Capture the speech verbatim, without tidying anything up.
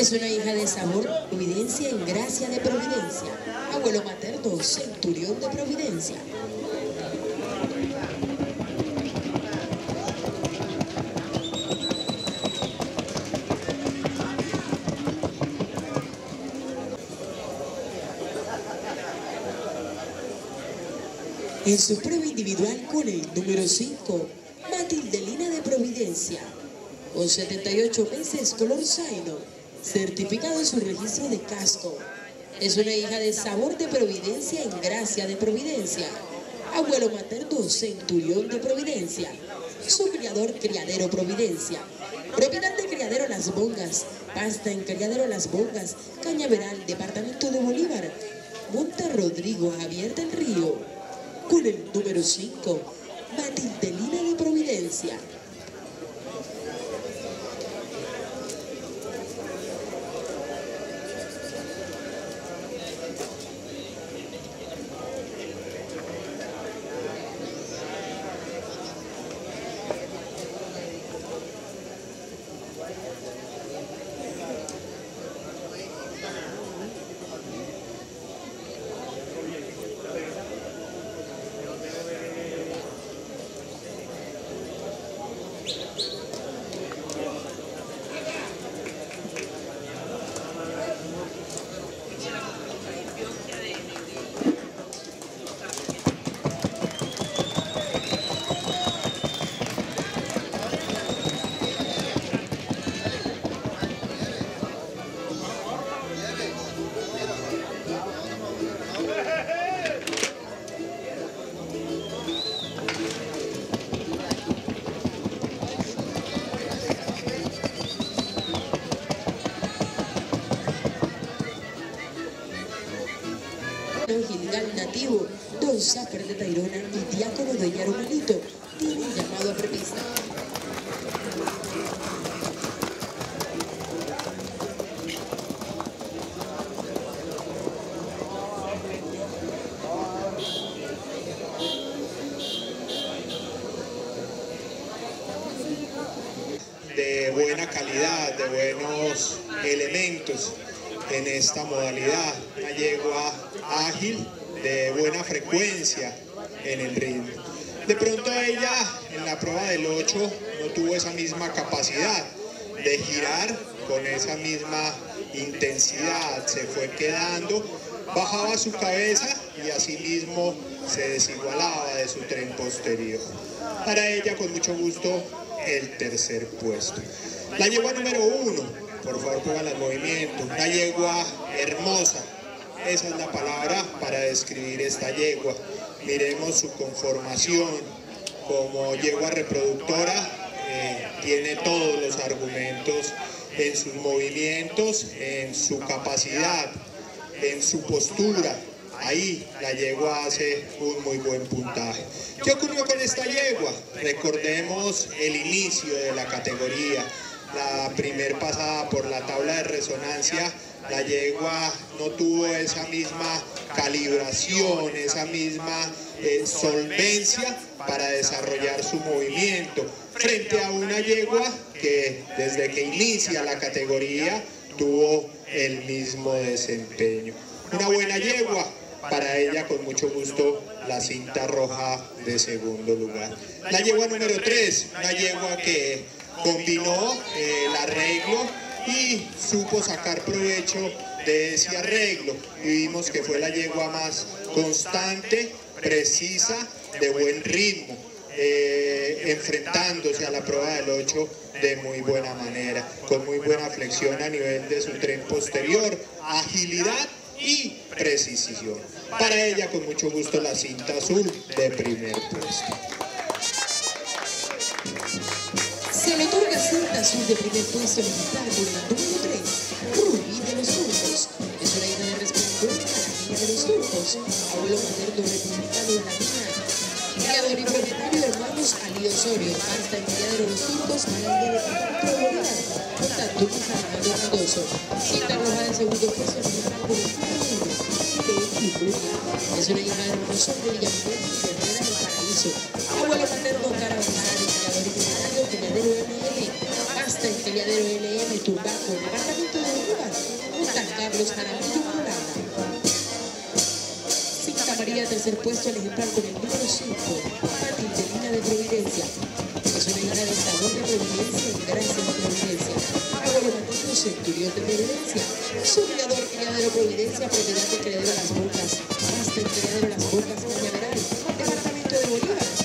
Es una hija de sabor, Providencia en gracia de Providencia. Abuelo materno, centurión de Providencia. En su prueba individual con el número cinco, Matildelina de Providencia, con setenta y ocho meses, color zaino, certificado en su registro de casco. Es una hija de sabor de Providencia en gracia de Providencia. Abuelo materno, centurión de Providencia. Su criador, Criadero Providencia. Propiedad de Criadero Las Bongas. Pasta en Criadero Las Bongas, Cañaveral, departamento de Bolívar. Monta Rodrigo Javier del Río. Con el número cinco, Matildelina de Providencia. Gilgal Nativo, Don Zaffer de Tayrona y Diácono de Yarumalito tienen llamado a prevista. De buena calidad, de buenos elementos en esta modalidad, una yegua ágil, de buena frecuencia en el ritmo. De pronto ella en la prueba del ocho no tuvo esa misma capacidad de girar con esa misma intensidad, se fue quedando, bajaba su cabeza y asimismo se desigualaba de su tren posterior. Para ella con mucho gusto el tercer puesto. La yegua número uno, por favor pongan el movimiento, una yegua hermosa. Esa es la palabra para describir esta yegua. Miremos su conformación como yegua reproductora, eh, tiene todos los argumentos en sus movimientos, en su capacidad, en su postura. Ahí la yegua hace un muy buen puntaje. ¿Qué ocurrió con esta yegua? Recordemos el inicio de la categoría. La primer pasada por la tabla de resonancia, la yegua no tuvo esa misma calibración, esa misma eh, solvencia para desarrollar su movimiento, frente a una yegua que desde que inicia la categoría tuvo el mismo desempeño. Una buena yegua, para ella con mucho gusto la cinta roja de segundo lugar. La yegua número tres, una yegua que combinó eh, el arreglo y supo sacar provecho de ese arreglo, y vimos que fue la yegua más constante, precisa, de buen ritmo, eh, enfrentándose a la prueba del ocho de muy buena manera, con muy buena flexión a nivel de su tren posterior, agilidad y precisión. Para ella con mucho gusto la cinta azul de primer puesto. Se le otorga cinta azul de primer puesto militar con la número tres, Rubí de los Turcos. Es una hija de resplandor a la niña de los Turcos, abuelo materno republicano de la mina. Criador y propietario hermanos Ali Osorio, hasta el criadero de los Turcos para el departamento de Bolívar. Por tanto, hija de Manuel Mendoza. Cinta roja de segundo puesto militar con el número uno, de equipo. Es una hija de Hermosón de Villamil y de Herrera del Paraíso. Abuelo materno Carabajal, criador y propietario Criadero L M, hasta el Criadero L M Tumbaco, departamento de Bolívar, San Carlos, Jaramillo, Colada. Cinta María, tercer puesto al ejemplar con el número cinco, Matilde Lina de Providencia. Es una hija de Salón de Providencia en Gracia de Providencia. Abuelo Matilde, Centurión de Providencia. Subidador, criadero Providencia, propiedad del criadero Las Bocas. Hasta el criadero Las Bocas, Cañaveral, departamento de Bolívar.